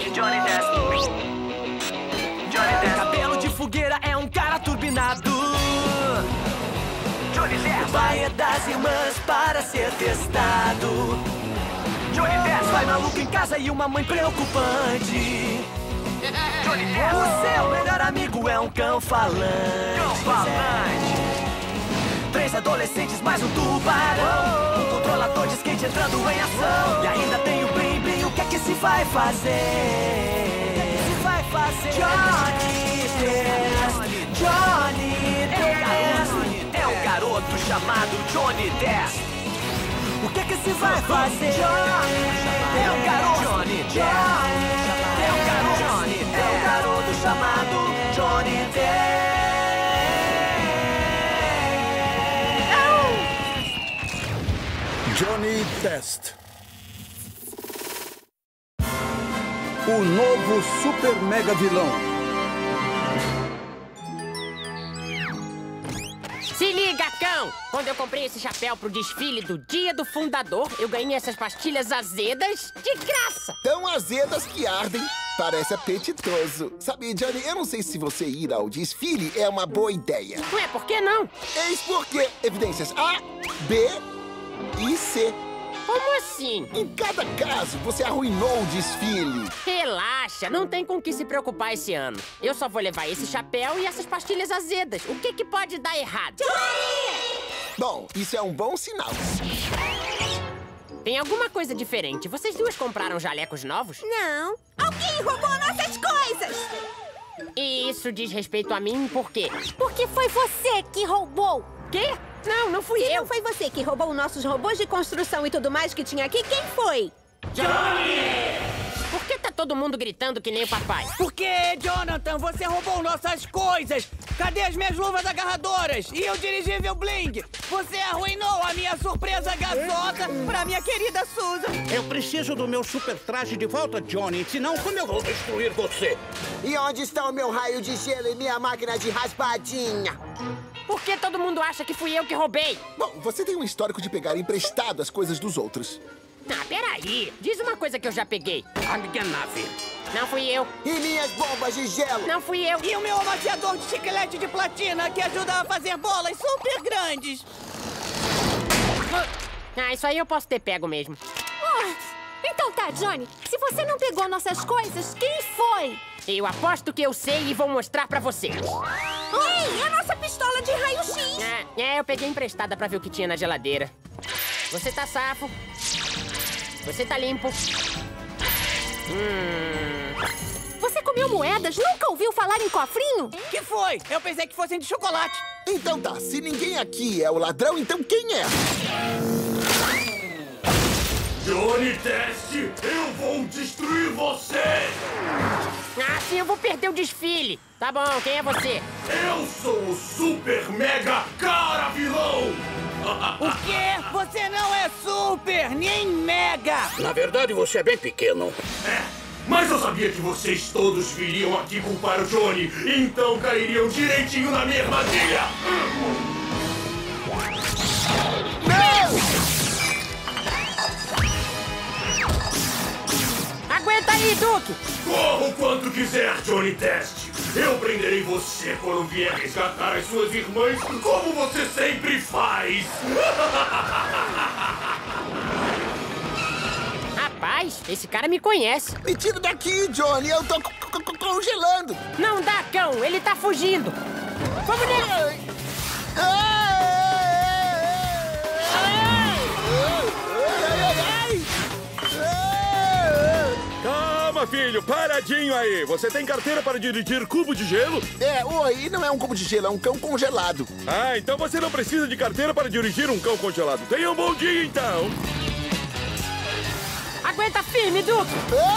Johnny Test. Johnny Test. Cabelo de fogueira é um cara turbinado. Johnny Test. O pai é das irmãs para ser testado. Johnny Test. Pai maluco em casa e uma mãe preocupante. Johnny Test. O seu melhor amigo é um cão falante. Cão falante. 3 adolescentes mais um tubarão. Um controlador de skate entrando em ação. E ainda tem o Blim Blim, o que é que se vai fazer? Johnny Test. Johnny Test. É um garoto chamado Johnny Test. O que é que se vai fazer? É um garoto. Johnny Test. É um garoto. É um garoto chamado Johnny Test. Johnny Test. O novo super mega vilão. Se liga, cão! Quando eu comprei esse chapéu pro desfile do Dia do Fundador, eu ganhei essas pastilhas azedas de graça! Tão azedas que ardem. Parece apetitoso. Sabe, Johnny, eu não sei se você ir ao desfile é uma boa ideia. Ué, por que não? Eis porque evidências A, B e C. Como assim? Em cada caso, você arruinou o desfile. Relaxa, não tem com o que se preocupar esse ano. Eu só vou levar esse chapéu e essas pastilhas azedas. O que pode dar errado? Bom, isso é um bom sinal. Tem alguma coisa diferente. Vocês duas compraram jalecos novos? Não. Alguém roubou nossas coisas! E isso diz respeito a mim por quê? Porque foi você que roubou! Quê? Não, não fui Se eu. não foi você que roubou nossos robôs de construção e tudo mais que tinha aqui, quem foi? Johnny! Por que tá todo mundo gritando que nem o papai? Por que, Jonathan, você roubou nossas coisas? Cadê as minhas luvas agarradoras? E o dirigível Bling? Você arruinou a minha surpresa gasota pra minha querida Susan. Eu preciso do meu super traje de volta, Johnny. Senão, como eu vou destruir você? E onde está o meu raio de gelo e minha máquina de raspadinha? Por que todo mundo acha que fui eu que roubei? Bom, você tem um histórico de pegar emprestado as coisas dos outros. Ah, peraí. Diz uma coisa que eu já peguei. A minha nave. Não fui eu. E minhas bombas de gelo? Não fui eu. E o meu amaciador de chiclete de platina que ajuda a fazer bolas super grandes. Ah, isso aí eu posso ter pego mesmo. Então tá, Johnny. Se você não pegou nossas coisas, quem foi? Eu aposto que eu sei e vou mostrar pra vocês. Ei, a nossa pistola de raio-x! Eu peguei emprestada pra ver o que tinha na geladeira. Você tá safo. Você tá limpo. Você comeu moedas? Nunca ouviu falar em cofrinho? Que foi? Eu pensei que fossem de chocolate. Então tá, se ninguém aqui é o ladrão, então quem é? Johnny Test, eu vou destruir você! Assim eu vou perder o desfile. Tá bom, quem é você? Eu sou o Super Mega Cara Vilão! O quê? Você não é super, nem mega! Na verdade, você é bem pequeno. Mas eu sabia que vocês todos viriam aqui culpar o Johnny, então cairiam direitinho na minha armadilha! Aguenta aí, Duke! Corra o quanto quiser, Johnny Test! Eu prenderei você quando vier resgatar as suas irmãs, como você sempre faz! Rapaz, esse cara me conhece. Me tira daqui, Johnny, eu tô congelando. Não dá, cão, ele tá fugindo. Vamos nele! Calma, filho, paradinho aí. Você tem carteira para dirigir cubo de gelo? Oi, não é um cubo de gelo, é um cão congelado. Ah, então você não precisa de carteira para dirigir um cão congelado. Tenha um bom dia, então. Aguenta firme, Duke!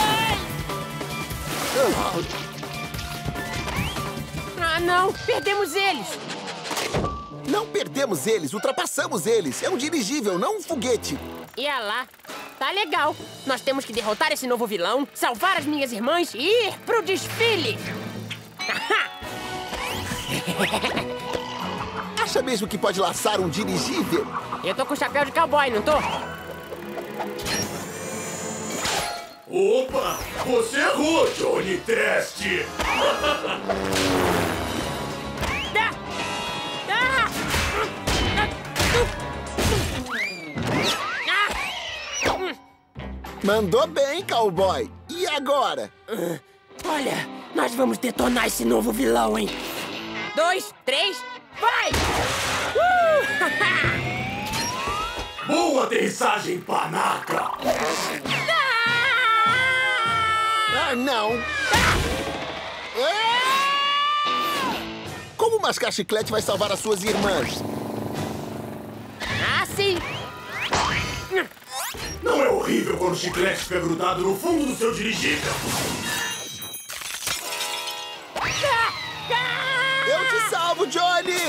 Ah, não! Perdemos eles! Não perdemos eles, ultrapassamos eles. É um dirigível, não um foguete. E lá. Tá legal. Nós temos que derrotar esse novo vilão, salvar as minhas irmãs e ir pro desfile. Acha mesmo que pode laçar um dirigível? Eu tô com chapéu de cowboy, não tô? Opa! Você errou, Johnny Test! Mandou bem, cowboy. E agora? Olha, nós vamos detonar esse novo vilão, hein? 2, 3, vai! Boa aterrissagem, panaca! Ah, não! Como mascar chiclete vai salvar as suas irmãs? Ah, sim! Não é horrível quando o chiclete fica grudado no fundo do seu dirigível? Eu te salvo, Johnny!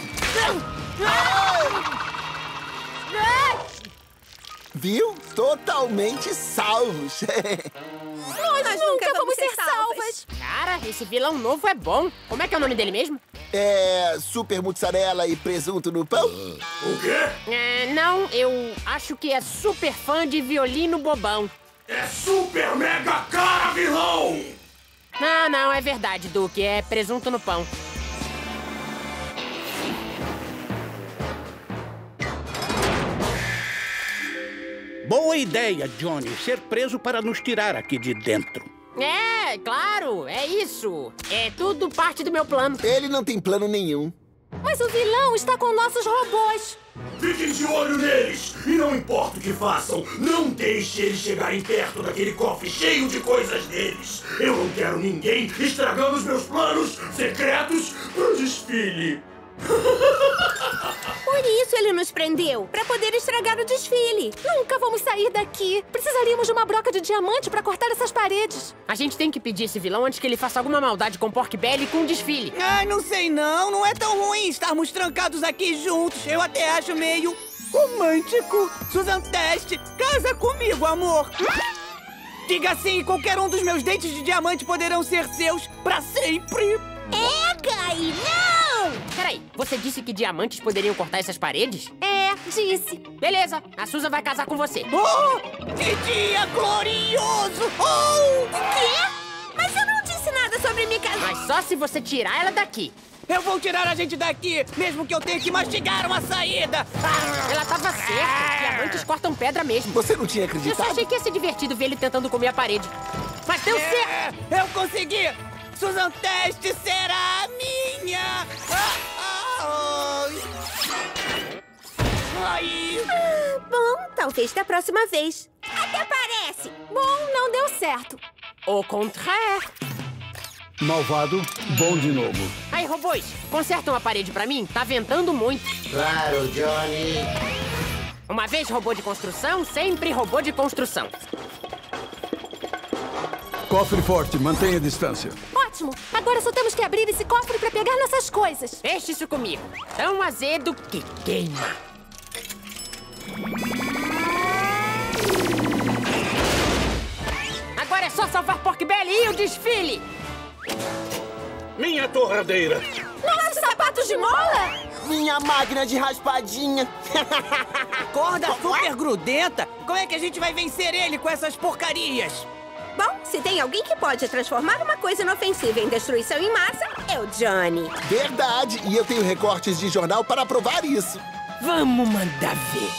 Viu? Totalmente salvos. Nós nunca vamos ser salvas. Cara, esse vilão novo é bom. Como é que é o nome dele mesmo? É super mussarela e presunto no pão? O quê? Não, eu acho que é super fã de violino bobão. É super mega cara, vilão! Não, é verdade, Duque. É presunto no pão. Boa ideia, Johnny. Ser preso para nos tirar aqui de dentro. É, claro, é isso. É tudo parte do meu plano. Ele não tem plano nenhum. Mas o vilão está com nossos robôs. Fiquem de olho neles! E não importa o que façam, não deixe eles chegarem perto daquele cofre cheio de coisas deles. Eu não quero ninguém estragando os meus planos secretos pro desfile. Por isso ele nos prendeu, para poder estragar o desfile. Nunca vamos sair daqui. Precisaríamos de uma broca de diamante para cortar essas paredes. A gente tem que pedir esse vilão antes que ele faça alguma maldade com Pork Belly e com o desfile. Ai, não sei não. Não é tão ruim estarmos trancados aqui juntos. Eu até acho meio romântico. Susan Test, casa comigo, amor. Diga sim, qualquer um dos meus dentes de diamante poderão ser seus pra sempre. Gai, não! Peraí, você disse que diamantes poderiam cortar essas paredes? É, disse. Beleza, a Susan vai casar com você. Oh, que dia glorioso! Oh! O quê? Mas eu não disse nada sobre me casar. Mas só se você tirar ela daqui. Eu vou tirar a gente daqui, mesmo que eu tenha que mastigar uma saída. Ela tava certa. Diamantes cortam pedra mesmo. Você não tinha Eu só acreditado? achei que ia ser divertido ver ele tentando comer a parede. Mas deu certo. Eu consegui! Susan Test será minha! Ai. Bom, talvez da próxima vez. Até parece. Bom, não deu certo. Au contraire. Malvado, bom de novo. Aí, robôs, consertam a parede pra mim? Tá ventando muito. Claro, Johnny. Uma vez robô de construção, sempre robô de construção. Cofre forte, mantenha a distância. Ótimo. Agora só temos que abrir esse cofre para pegar nossas coisas. Deixe isso comigo. Tão azedo que queima. Agora é só salvar Pork Belly e o desfile. Minha torradeira. Nossos sapatos de mola? Minha máquina de raspadinha. Corda super grudenta? Como é que a gente vai vencer ele com essas porcarias? Bom, se tem alguém que pode transformar uma coisa inofensiva em destruição em massa, é o Johnny. Verdade. E eu tenho recortes de jornal para provar isso. Vamos mandar ver.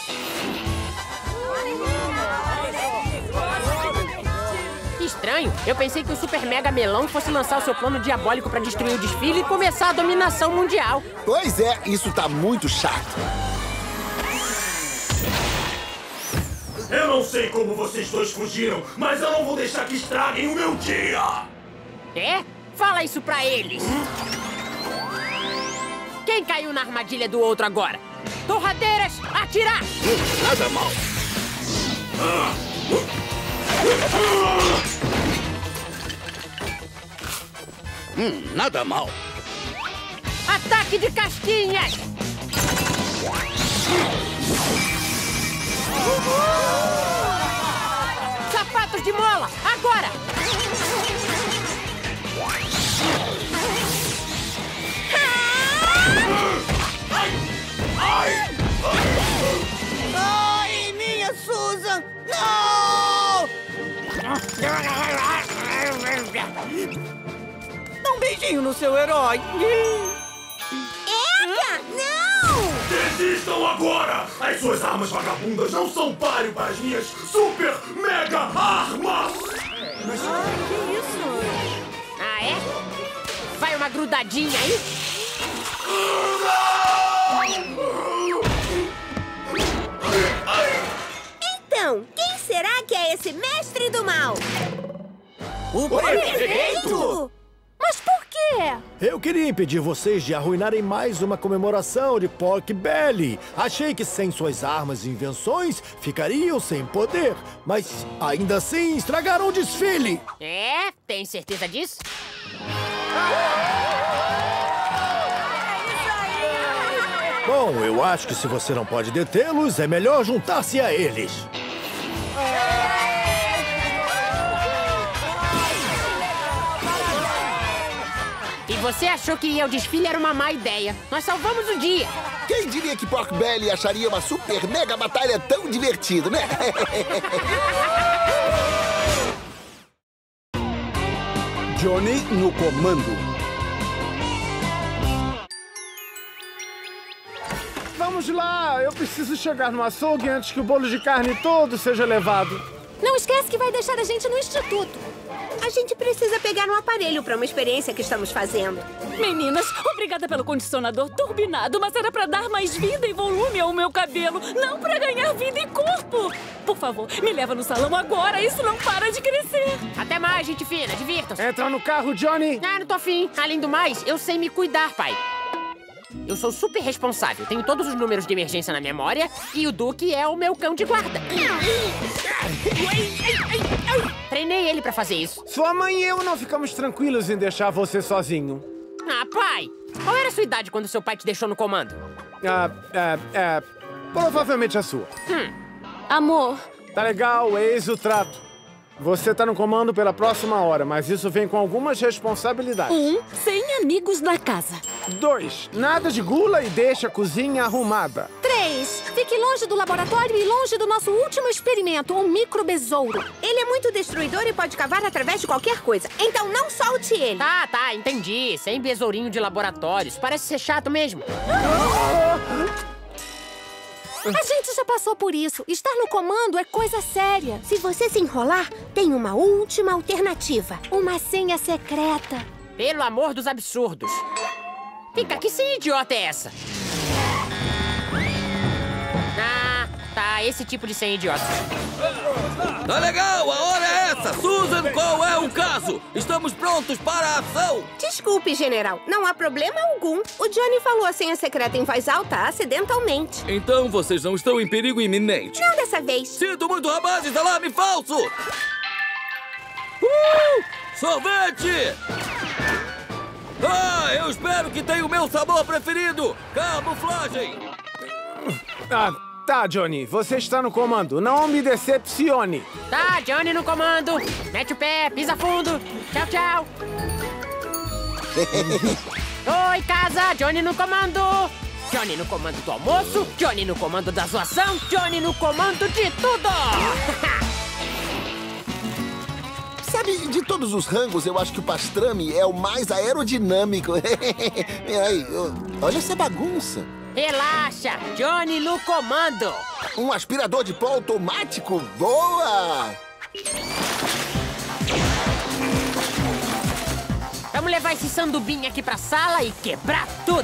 Estranho. Eu pensei que o Super Mega Melão fosse lançar o seu plano diabólico pra destruir o desfile e começar a dominação mundial. Pois é, isso tá muito chato. Eu não sei como vocês dois fugiram, mas eu não vou deixar que estraguem o meu dia! É? Fala isso pra eles. Quem caiu na armadilha do outro agora? Torradeiras, atirar! Nada mal. Nada mal. Ataque de casquinhas! Sapatos de mola, agora! Ai, minha Susan! Não! Dá um beijinho no seu herói. Eca, não! Desistam agora! As suas armas vagabundas não são páreo para as minhas super mega armas! Ah, é? Vai uma grudadinha aí? Então, quem será que é esse mestre do mal? O Prefeito! Mas por quê? Eu queria impedir vocês de arruinarem mais uma comemoração de Pork Belly. Achei que sem suas armas e invenções ficariam sem poder. Mas ainda assim estragaram o desfile. É? Tem certeza disso? Bom, eu acho que se você não pode detê-los, é melhor juntar-se a eles. E você achou que ir ao desfile era uma má ideia. Nós salvamos o dia. Quem diria que Pork Belly acharia uma super mega batalha tão divertida, né? Johnny no comando. Vamos lá, eu preciso chegar no açougue antes que o bolo de carne todo seja levado. Não esquece que vai deixar a gente no instituto. A gente precisa pegar um aparelho para uma experiência que estamos fazendo. Meninas, obrigada pelo condicionador turbinado, mas era para dar mais vida e volume ao meu cabelo, não para ganhar vida e corpo. Por favor, me leva no salão agora, isso não para de crescer. Até mais, gente fina, divirtam-se. Entra no carro, Johnny. Ah, não tô afim. Além do mais, eu sei me cuidar, pai. Eu sou super responsável, tenho todos os números de emergência na memória e o Duque é o meu cão de guarda. Treinei ele pra fazer isso. Sua mãe e eu não ficamos tranquilos em deixar você sozinho. Ah, pai! Qual era a sua idade quando seu pai te deixou no comando? Provavelmente a sua. Amor. Tá legal, eis o trato. Você tá no comando pela próxima hora, mas isso vem com algumas responsabilidades. 1, sem amigos na casa. 2, nada de gula e deixa a cozinha arrumada. 3, fique longe do laboratório e longe do nosso último experimento, um microbesouro. Ele é muito destruidor e pode cavar através de qualquer coisa, então não solte ele. Tá, entendi. Sem besourinho de laboratório. Isso parece ser chato mesmo. A gente já passou por isso. Estar no comando é coisa séria. Se você se enrolar, tem uma última alternativa. Uma senha secreta. Pelo amor dos absurdos. Fica, que senha idiota é essa? Ah, tá, esse tipo de senha idiota. Tá legal, a hora é essa! Susan, qual é o caso? Estamos prontos para a ação! Desculpe, general, não há problema algum. O Johnny falou a senha secreta em voz alta acidentalmente. Então vocês não estão em perigo iminente? Não dessa vez. Sinto muito, rapazes! Alarme falso! Sorvete! Ah, eu espero que tenha o meu sabor preferido! Camuflagem! Tá, Johnny, você está no comando. Não me decepcione. Tá, Johnny no comando. Mete o pé, pisa fundo. Tchau, tchau. Oi, casa. Johnny no comando. Johnny no comando do almoço. Johnny no comando da zoação. Johnny no comando de tudo. Sabe, de todos os rangos, eu acho que o pastrame é o mais aerodinâmico. Ai, olha essa bagunça. Relaxa, Johnny no comando. Um aspirador de pó automático? Boa! Vamos levar esse sandubim aqui pra sala e quebrar tudo.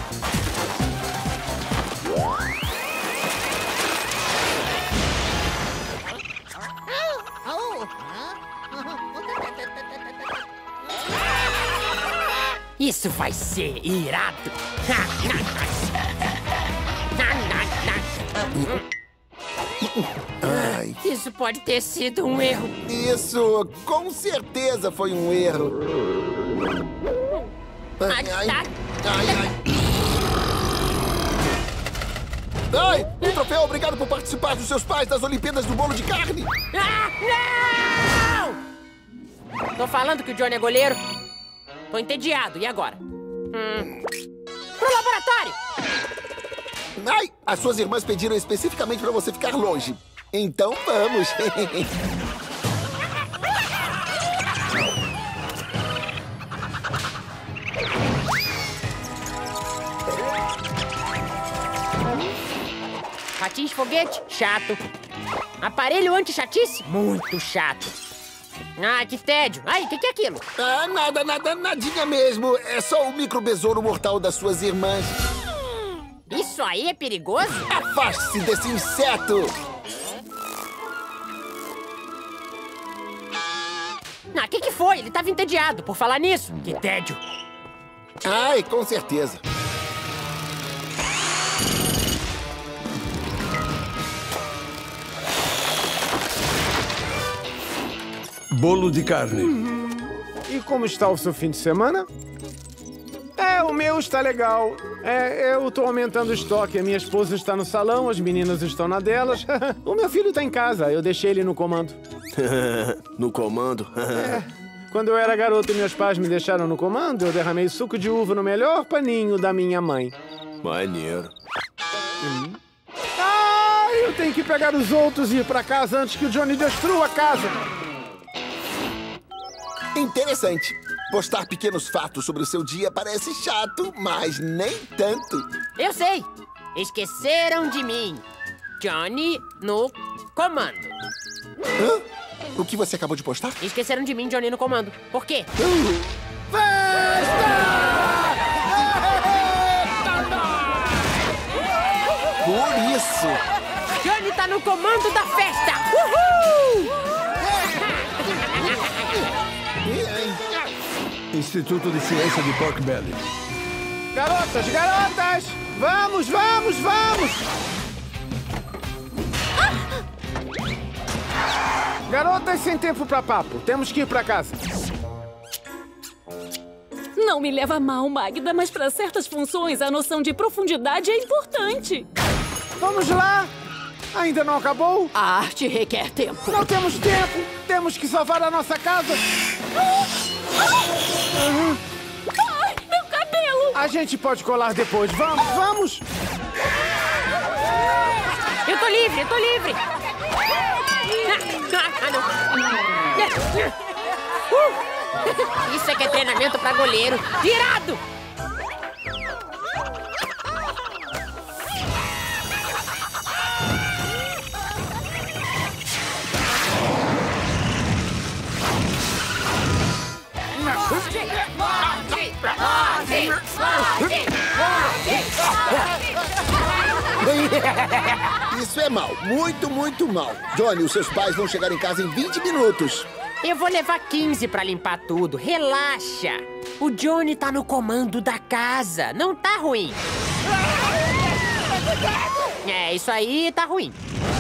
Isso vai ser irado. Ai. Isso pode ter sido um erro. Isso, com certeza foi um erro. Ai, um troféu, obrigado por participar dos seus pais das Olimpíadas do Bolo de Carne. Não! Tô falando que o Johnny é goleiro. Tô entediado, e agora? Pro laboratório! Ai, as suas irmãs pediram especificamente pra você ficar longe. Então vamos. Patins foguete, chato. Aparelho anti-chatice, muito chato. Ah, que tédio. Ai, o que é aquilo? Ah, nadinha mesmo. É só o micro-besouro mortal das suas irmãs. Isso aí é perigoso? Afaste-se desse inseto! Ah, o que foi? Ele tava entediado por falar nisso. Que tédio. Ai, com certeza. Bolo de carne. E como está o seu fim de semana? O meu está legal. Eu tô aumentando o estoque. A minha esposa está no salão, as meninas estão na delas. O meu filho está em casa. Eu deixei ele no comando. No comando? Quando eu era garoto e meus pais me deixaram no comando, eu derramei suco de uva no melhor paninho da minha mãe. Maneiro. Eu tenho que pegar os outros e ir pra casa antes que o Johnny destrua a casa. Interessante. Postar pequenos fatos sobre o seu dia parece chato, mas nem tanto. Eu sei. Esqueceram de mim. Johnny no comando. Hã? O que você acabou de postar? Esqueceram de mim, Johnny no comando. Por quê? Por isso. Johnny tá no comando da festa. Uhul! Instituto de Ciência de Pork Belly. Garotas! Vamos! Garotas sem tempo pra papo. Temos que ir pra casa. Não me leva a mal, Magda, mas para certas funções a noção de profundidade é importante. Vamos lá! Ainda não acabou? A arte requer tempo. Não temos tempo! Temos que salvar a nossa casa! Ai, meu cabelo! A gente pode colar depois. Vamos! Eu tô livre! Isso é que é treinamento pra goleiro. Virado! Isso é mal. Muito mal. Johnny, os seus pais vão chegar em casa em 20 minutos. Eu vou levar 15 pra limpar tudo. Relaxa. O Johnny tá no comando da casa. Não tá ruim. Isso aí tá ruim.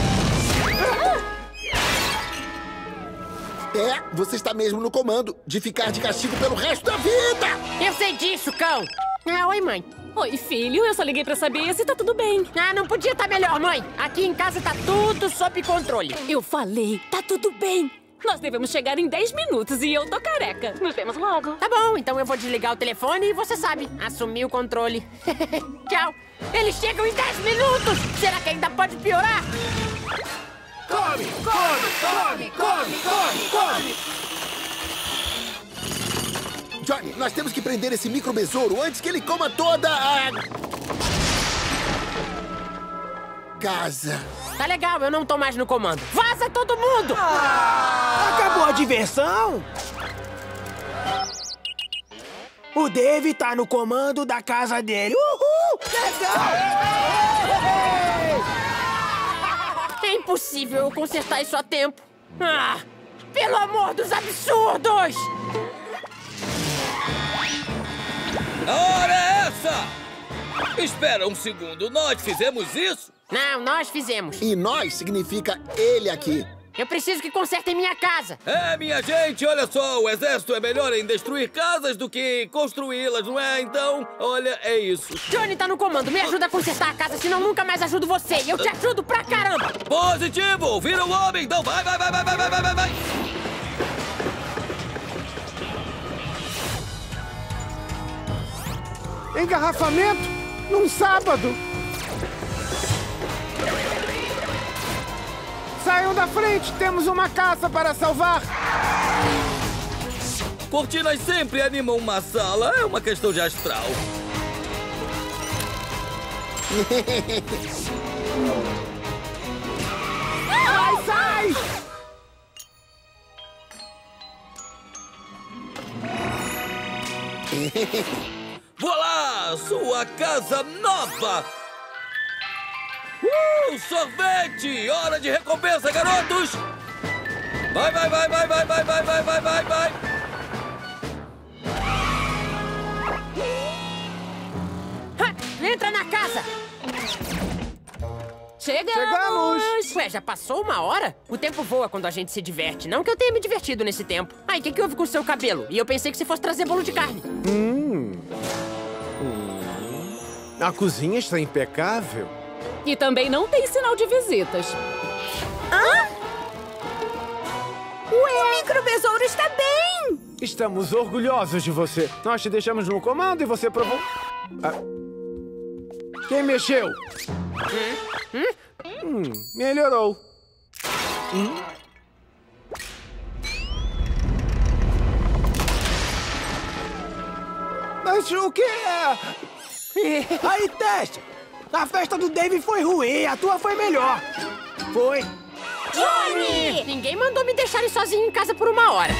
Você está mesmo no comando de ficar de castigo pelo resto da vida. Eu sei disso, cão. Oi, mãe. Oi, filho. Eu só liguei pra saber se tá tudo bem. Não podia estar melhor, mãe. Aqui em casa tá tudo sob controle. Eu falei, tá tudo bem. Nós devemos chegar em 10 minutos e eu tô careca. Nos vemos logo. Tá bom, então eu vou desligar o telefone e você sabe, assumir o controle. Tchau. Eles chegam em 10 minutos. Será que ainda pode piorar? Come! Johnny, nós temos que prender esse micro-besouro antes que ele coma toda a... casa. Tá legal, eu não tô mais no comando. Vaza todo mundo! Acabou a diversão? O Dave tá no comando da casa dele. Uhul! Legal! É impossível eu consertar isso a tempo. Pelo amor dos absurdos! A hora é essa! Espera um segundo, nós fizemos isso? Não, nós fizemos. E nós significa ele aqui. Eu preciso que consertem minha casa. Minha gente, olha só, o exército é melhor em destruir casas do que construí-las, não é? Então, olha, é isso. Johnny tá no comando, me ajuda a consertar a casa, senão nunca mais ajudo você. E eu te ajudo pra caramba. Positivo, vira o homem, então vai. Engarrafamento num sábado. Saiam da frente, temos uma casa para salvar. Cortinas sempre animam uma sala. É uma questão de astral. Sai, sai! Voilá! Sua casa nova! Sorvete! Hora de recompensa, garotos! Vai, vai, vai, vai, vai, vai, vai, vai, vai, vai, vai! Entra na casa! Chegamos! Ué, já passou 1 hora? O tempo voa quando a gente se diverte. Não que eu tenha me divertido nesse tempo. Ai, o que houve com o seu cabelo? E eu pensei que você fosse trazer bolo de carne. A cozinha está impecável. E também não tem sinal de visitas. Hã? O microbesouro está bem! Estamos orgulhosos de você. Nós te deixamos no comando e você provou... Quem mexeu? Melhorou. Mas o que é? Aí, teste! A festa do Dave foi ruim, a tua foi melhor. Foi. Johnny! Ninguém mandou me deixarem sozinho em casa por 1 hora.